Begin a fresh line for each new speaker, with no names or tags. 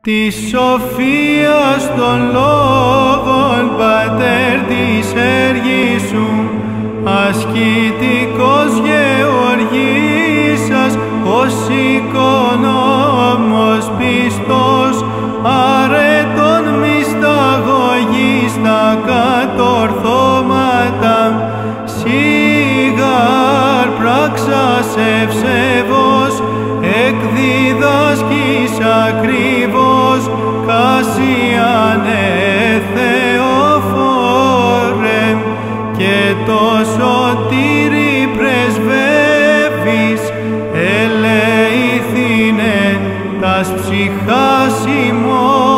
της σοφίας των λόγων, Πατέρ της έργης σου, ασκητικός Γεωργήσας, ως οικονόμος πιστός, αρέτων μυσταγωγής τα κατορθώματα, σίγαρ πράξας ευσεβώς, εκδιδάσκεις ακριβώς, κασιανέ Θεοφόρε, και το σωτήρι πρεσβεύεις, ελεηθήνε τας ψυχάς ημών.